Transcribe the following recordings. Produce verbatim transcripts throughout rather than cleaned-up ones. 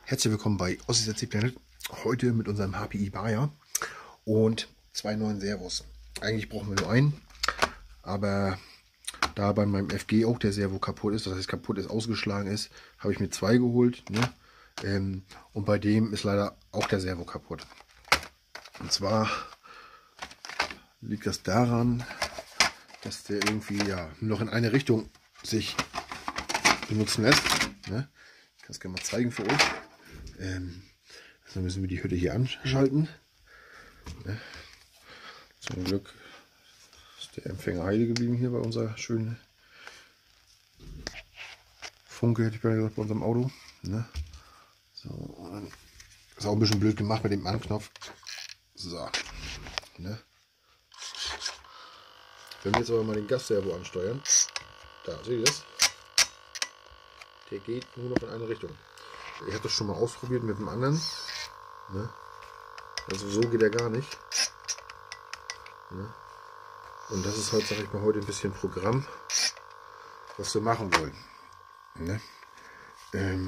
Herzlich willkommen bei Ossis Erzählplanet. Heute mit unserem H P I Bayer und zwei neuen Servos. Eigentlich brauchen wir nur einen, aber da bei meinem F G auch der Servo kaputt ist, das heißt kaputt ist, ausgeschlagen ist, habe ich mir zwei geholt. Ne? Ähm, und bei dem ist leider auch der Servo kaputt. Und zwar liegt das daran, dass der irgendwie ja noch in eine Richtung sich benutzen lässt. Ne? Ich kann es gerne mal zeigen für euch. Ähm, dann müssen wir die Hütte hier anschalten. Ne? Zum Glück ist der Empfänger heile geblieben hier bei unserer schönen Funke, hätte ich bei unserem Auto. Ne? So, und dann ist auch ein bisschen blöd gemacht mit dem Anknopf. So. Ne? Wenn wir jetzt aber mal den Gasservo ansteuern, da seht ihr das? Der geht nur noch in eine Richtung. Ich habe das schon mal ausprobiert mit dem anderen. Ne? Also so geht er gar nicht. Ne? Und das ist halt, sag ich mal, heute ein bisschen Programm, was wir machen wollen. Ne? Ähm,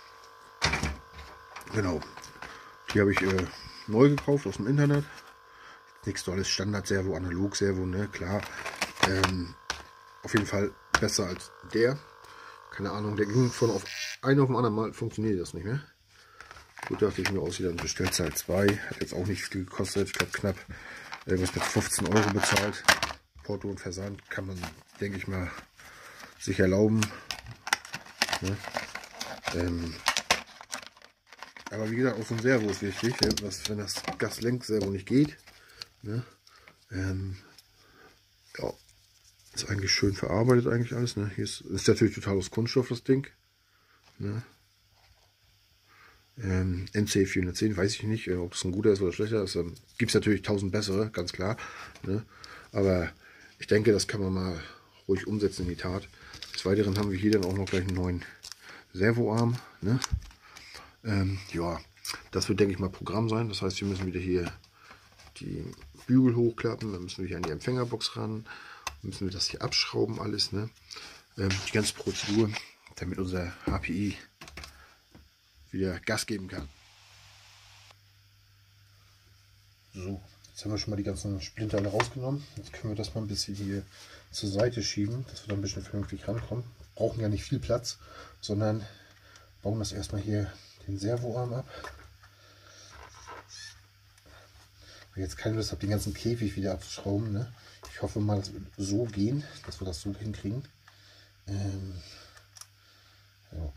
genau. Die habe ich äh, neu gekauft aus dem Internet. Nichts tolles, Standard-Servo, Analog-Servo, ne, klar. Ähm, auf jeden Fall besser als der. Keine Ahnung, der ging von auf einen auf den anderen Mal, funktioniert das nicht mehr. Gut, dachte ich mir aus, dann bestellt halt zwei. Hat jetzt auch nicht viel gekostet. Ich glaube knapp irgendwas mit fünfzehn Euro bezahlt. Porto und Versand kann man, denke ich mal, sich erlauben. Ne? Ähm, aber wie gesagt, auch so ein Servo ist wichtig. Was, wenn das Gaslenkservo nicht geht. Ne? Ähm, ja, ist eigentlich schön verarbeitet eigentlich alles. Ne? Hier ist, ist natürlich total aus Kunststoff das Ding. Ne? Ähm, N C vierhundertzehn, weiß ich nicht, ob das ein guter ist oder schlechter ist. Ähm, Gibt es natürlich tausend bessere, ganz klar. Ne? Aber ich denke, das kann man mal ruhig umsetzen in die Tat. Des Weiteren haben wir hier dann auch noch gleich einen neuen Servoarm. Ne? Ähm, ja, das wird, denke ich mal, Programm sein. Das heißt, wir müssen wieder hier die Bügel hochklappen, dann müssen wir hier an die Empfängerbox ran, müssen wir das hier abschrauben alles. Ne? Ähm, die ganze Prozedur, damit unser H P I wieder Gas geben kann. So, jetzt haben wir schon mal die ganzen Splinter alle rausgenommen. Jetzt können wir das mal ein bisschen hier zur Seite schieben, dass wir da ein bisschen vernünftig rankommen. Brauchen ja nicht viel Platz, sondern bauen das erstmal hier den Servoarm ab. Jetzt keine Lust habe, den ganzen Käfig wieder abzuschrauben. Ne? Ich hoffe mal, das wird so gehen, dass wir das so hinkriegen. Ähm, ja.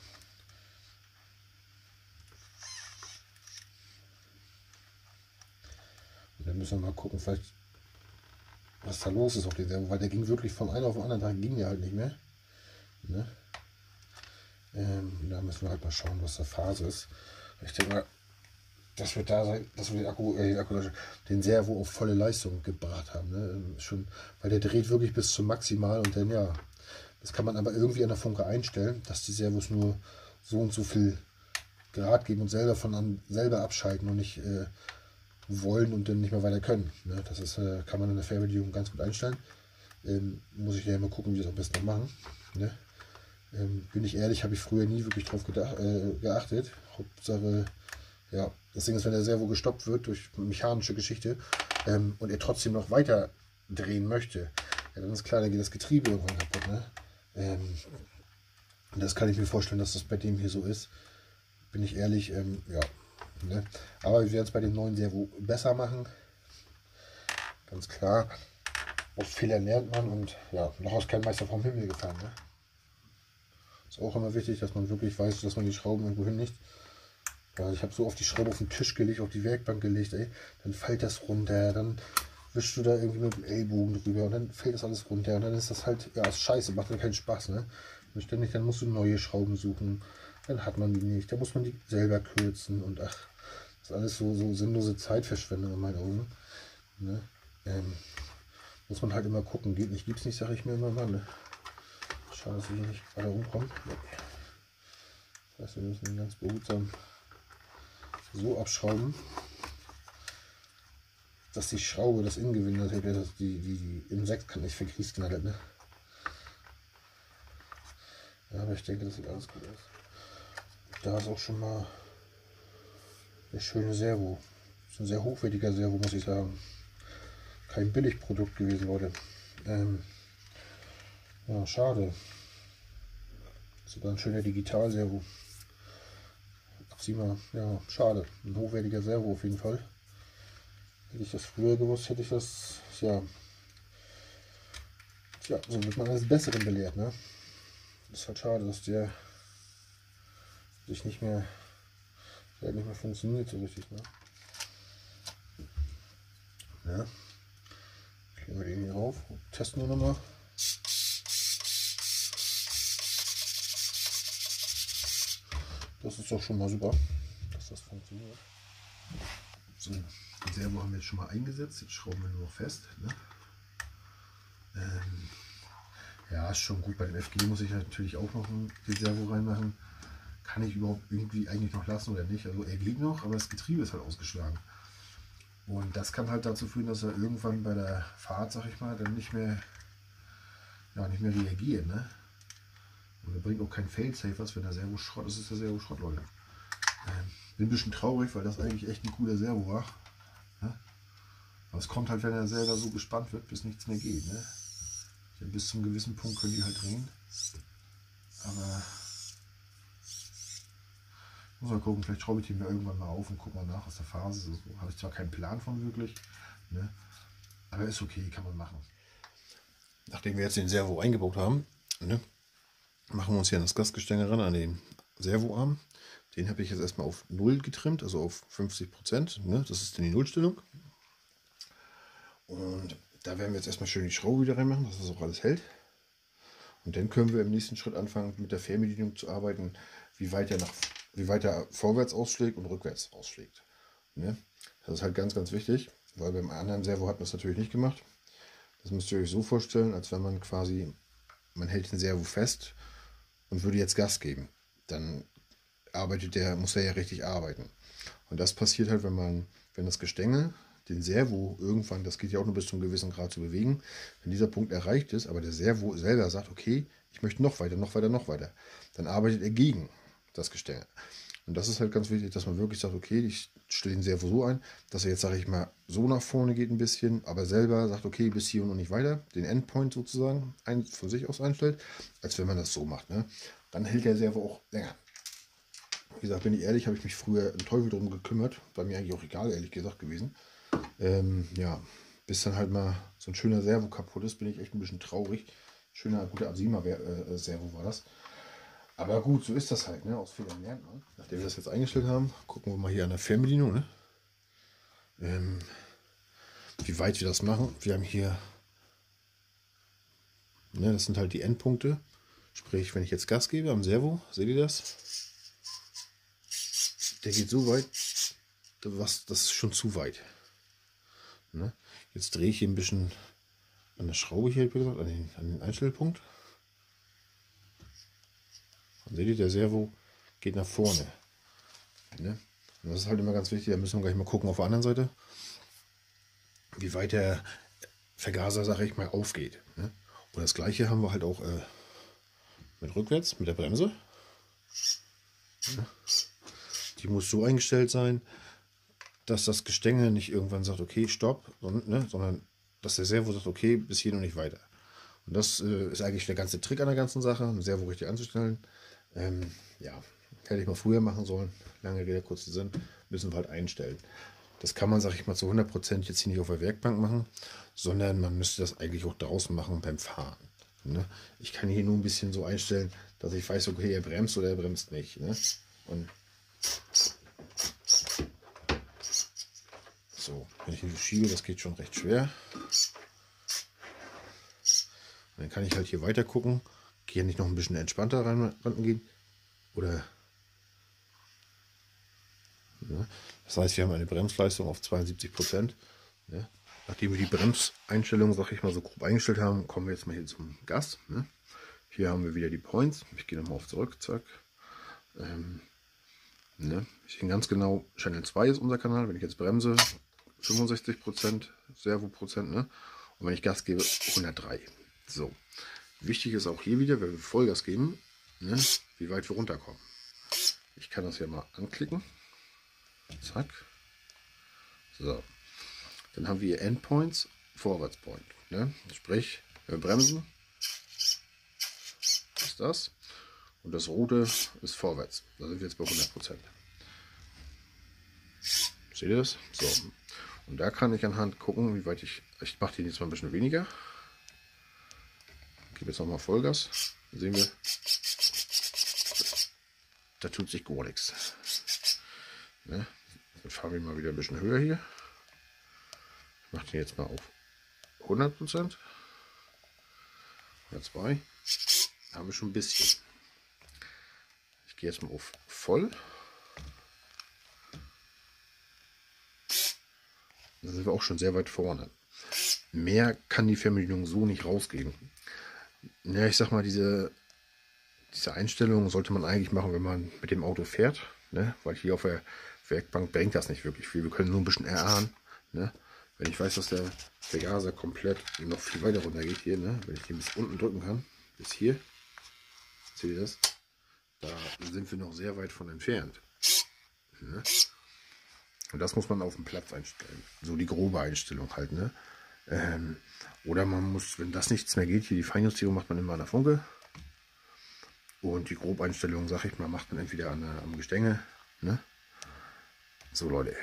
Und dann müssen wir mal gucken, vielleicht was da los ist auf dem Servo, weil der ging wirklich von einem auf den anderen Tag, ging der halt nicht mehr. Ne? Ähm, da müssen wir halt mal schauen, was da Phase ist. Ich denke mal, dass wir da sein, dass wir den Akku, äh, den, Akku den Servo auf volle Leistung gebracht haben. Ne? Schon, weil der dreht wirklich bis zum Maximal und dann ja, das kann man aber irgendwie an der Funke einstellen, dass die Servos nur so und so viel Grad geben und selber von an, selber abschalten und nicht äh, wollen und dann nicht mehr weiter können. Ne? Das ist, äh, kann man in der Fernbedienung ganz gut einstellen. Ähm, muss ich ja mal gucken, wie wir das am besten machen. Ne? Ähm, bin ich ehrlich, habe ich früher nie wirklich drauf gedacht, äh, geachtet. Hauptsache, ja, das Ding ist, wenn der Servo gestoppt wird durch mechanische Geschichte ähm, und er trotzdem noch weiter drehen möchte, ja, dann ist klar, dann geht das Getriebe irgendwann kaputt. Ne? Ähm, und das kann ich mir vorstellen, dass das bei dem hier so ist. Bin ich ehrlich, ähm, ja. Ne? Aber wir werden es bei dem neuen Servo besser machen. Ganz klar. Aus Fehlern lernt man und ja, noch ist kein Meister vom Himmel gefallen. Ne? Ist auch immer wichtig, dass man wirklich weiß, dass man die Schrauben irgendwo hinlegt. Ja, ich habe so oft die Schraube auf den Tisch gelegt, auf die Werkbank gelegt, ey. Dann fällt das runter, dann wischst du da irgendwie mit dem Ellbogen drüber und dann fällt das alles runter und dann ist das halt, ja, ist scheiße, macht dann keinen Spaß, ne? Und ständig, dann musst du neue Schrauben suchen, dann hat man die nicht, dann muss man die selber kürzen und ach, das ist alles so, so sinnlose Zeitverschwendung in meinen Augen, ne? Ähm, muss man halt immer gucken, geht nicht, gibt's nicht, sage ich mir immer mal, ne? Schade, dass wir hier nicht gerade rumkommen. Das heißt, wir müssen den ganz behutsam so abschrauben, dass die Schraube, das Innengewinde, dass die, die, die im Sechskant nicht verkriest knallt. Ne? Ja, aber ich denke, das sieht alles gut aus. da ist auch schon mal eine schöne Servo. Das ist ein sehr hochwertiger Servo, muss ich sagen. Kein Billigprodukt gewesen, Leute. Ähm, ja, schade. Sogar ein schöner Digital-Servo. Sieh mal, ja, schade. Ein hochwertiger Servo auf jeden Fall. Hätte ich das früher gewusst, hätte ich das, ja, tja, so wird man eines Besseren belehrt, ne? Das ist halt schade, dass der sich nicht mehr, der nicht mehr funktioniert so richtig, ne? Ja. Kriegen wir den hier rauf. Testen wir nochmal. Das ist doch schon mal super, dass das funktioniert. So, den Servo haben wir jetzt schon mal eingesetzt. Jetzt schrauben wir nur noch fest. Ne? Ähm, ja, ist schon gut. Bei dem F G muss ich natürlich auch noch den Servo reinmachen. Kann ich überhaupt irgendwie eigentlich noch lassen oder nicht? Also er geht noch, aber das Getriebe ist halt ausgeschlagen. Und das kann halt dazu führen, dass er irgendwann bei der Fahrt, sag ich mal, dann nicht mehr, ja, nicht mehr reagiert. Ne? Und er bringt auch kein Fail-Safe was, wenn der Servo Schrott ist, ist der Servo Schrott, Leute. Ähm, bin ein bisschen traurig, weil das eigentlich echt ein cooler Servo war. Ja? Aber es kommt halt, wenn er selber so gespannt wird, bis nichts mehr geht. Ne? Ja, bis zum gewissen Punkt können die halt drehen. Aber muss mal gucken, vielleicht schraube ich die mir irgendwann mal auf und gucke mal nach, was der Phase ist. Also, habe ich zwar keinen Plan von wirklich, ne? Aber ist okay, kann man machen. Nachdem wir jetzt den Servo eingebaut haben, ne? Machen wir uns hier an das Gasgestänge ran, an den Servoarm. Den habe ich jetzt erstmal auf null getrimmt, also auf fünfzig Prozent. Ne? Das ist dann die Nullstellung. Und da werden wir jetzt erstmal schön die Schraube wieder reinmachen, dass das auch alles hält. Und dann können wir im nächsten Schritt anfangen, mit der Fernbedienung zu arbeiten, wie weit er, nach, wie weit er vorwärts ausschlägt und rückwärts ausschlägt. Ne? Das ist halt ganz, ganz wichtig, weil beim anderen Servo hat man das natürlich nicht gemacht. Das müsst ihr euch so vorstellen, als wenn man quasi, man hält den Servo fest und würde jetzt Gas geben. Dann arbeitet der, muss er ja richtig arbeiten. Und das passiert halt, wenn man, wenn das Gestänge den Servo irgendwann, das geht ja auch nur bis zu einem gewissen Grad zu bewegen, wenn dieser Punkt erreicht ist, aber der Servo selber sagt, okay, ich möchte noch weiter, noch weiter, noch weiter, dann arbeitet er gegen das Gestänge. Und das ist halt ganz wichtig, dass man wirklich sagt, okay, ich stelle den Servo so ein, dass er jetzt, sage ich mal, so nach vorne geht ein bisschen, aber selber sagt, okay, bis hier und noch nicht weiter, den Endpoint sozusagen ein, von sich aus einstellt, als wenn man das so macht. Ne? Dann hält der Servo auch länger. Wie gesagt, bin ich ehrlich, habe ich mich früher einen Teufel drum gekümmert, war mir eigentlich auch egal, ehrlich gesagt gewesen. Ähm, ja, bis dann halt mal so ein schöner Servo kaputt ist, bin ich echt ein bisschen traurig. Schöner, guter Asima-Servo war das. Aber gut, so ist das halt, ne? Aus Fehlern lernt man. Nachdem wir das jetzt eingestellt haben, gucken wir mal hier an der Fernbedienung, ne? Ähm, wie weit wir das machen. Wir haben hier, ne, das sind halt die Endpunkte. Sprich, wenn ich jetzt Gas gebe am Servo, seht ihr das? Der geht so weit, was, das ist schon zu weit. Ne? Jetzt drehe ich hier ein bisschen an der Schraube hier, wie gesagt, an den, an den Einstellpunkt. Und seht ihr, der Servo geht nach vorne. Ne? Und das ist halt immer ganz wichtig, da müssen wir gleich mal gucken auf der anderen Seite, wie weit der Vergaser, sag ich mal, aufgeht. Ne? Und das gleiche haben wir halt auch äh, mit rückwärts, mit der Bremse. Ne? Die muss so eingestellt sein, dass das Gestänge nicht irgendwann sagt, okay, stopp, sondern, ne, sondern dass der Servo sagt, okay, bis hier noch nicht weiter. Und das äh, ist eigentlich der ganze Trick an der ganzen Sache, ein Servo richtig anzustellen. Ähm, ja, hätte ich mal früher machen sollen. Lange Rede, kurzer Sinn, müssen wir halt einstellen. Das kann man, sag ich mal, zu hundert Prozent jetzt hier nicht auf der Werkbank machen, sondern man müsste das eigentlich auch draußen machen beim Fahren. Ne? Ich kann hier nur ein bisschen so einstellen, dass ich weiß, okay, er bremst oder er bremst nicht. Ne? Und so, wenn ich hier schiebe, das geht schon recht schwer. Und dann kann ich halt hier weiter gucken. Hier nicht noch ein bisschen entspannter rein, gehen. Oder ja, das heißt, wir haben eine Bremsleistung auf zweiundsiebzig Prozent. Ja. Nachdem wir die Bremseinstellung, sag ich mal, so grob eingestellt haben, kommen wir jetzt mal hier zum Gas. Ne? Hier haben wir wieder die Points. Ich gehe nochmal auf zurück. Zack. Ähm, ne? Ich sehe ganz genau, Channel zwei ist unser Kanal. Wenn ich jetzt bremse, fünfundsechzig Prozent, Servo-Prozent. Ne? Und wenn ich Gas gebe, hundertdrei. So. Wichtig ist auch hier wieder, wenn wir Vollgas geben, ne, wie weit wir runterkommen. Ich kann das hier mal anklicken. Zack. So. Dann haben wir hier Endpoints, Vorwärtspoint. Ne? Sprich, wir bremsen. Ist das. Und das rote ist vorwärts. Da sind wir jetzt bei hundert Prozent. Seht ihr das? So. Und da kann ich anhand gucken, wie weit ich. Ich mache den jetzt mal ein bisschen weniger. Ich gebe jetzt nochmal Vollgas. Dann sehen wir. Da tut sich gar nichts. Ne? Dann fahren wir mal wieder ein bisschen höher hier. Ich mache den jetzt mal auf hundert Prozent. hundertzwei. Da haben wir schon ein bisschen. Ich gehe jetzt mal auf voll. Da sind wir auch schon sehr weit vorne. Mehr kann die Fernbedienung so nicht rausgeben. Ja, ich sag mal, diese, diese Einstellung sollte man eigentlich machen, wenn man mit dem Auto fährt. Ne? Weil hier auf der Werkbank bringt das nicht wirklich viel. Wir können nur ein bisschen erahnen. Ne? Wenn ich weiß, dass der Vergaser komplett noch viel weiter runter geht hier, ne? Wenn ich den bis unten drücken kann, bis hier, seht ihr das? Da sind wir noch sehr weit von entfernt. Ne? Und das muss man auf dem Platz einstellen. So die grobe Einstellung halt. Ne? Ähm, oder man muss, wenn das nichts mehr geht, hier die Feinjustierung macht man immer an der Funke. Und die Grobeinstellung, sag ich mal, macht man entweder an der, am Gestänge. Ne? So Leute.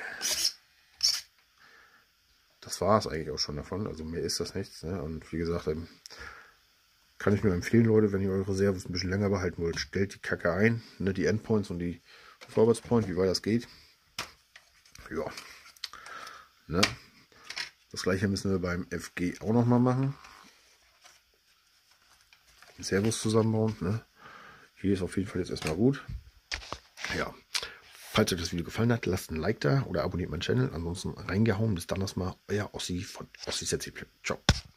Das war es eigentlich auch schon davon. Also mehr ist das nichts. Ne? Und wie gesagt, ähm, kann ich nur empfehlen, Leute, wenn ihr eure Reserves ein bisschen länger behalten wollt, stellt die Kacke ein. Ne? Die Endpoints und die Vorwärtspoint, wie weit das geht. Ja. Ne? Das gleiche müssen wir beim F G auch noch mal machen. Servos zusammenbauen. Ne? Hier ist auf jeden Fall jetzt erstmal gut. Ja. Falls euch das Video gefallen hat, lasst ein Like da oder abonniert meinen Channel. Ansonsten reingehauen. Bis dann erstmal. Euer Ossi von Ossi Setzi. Ciao.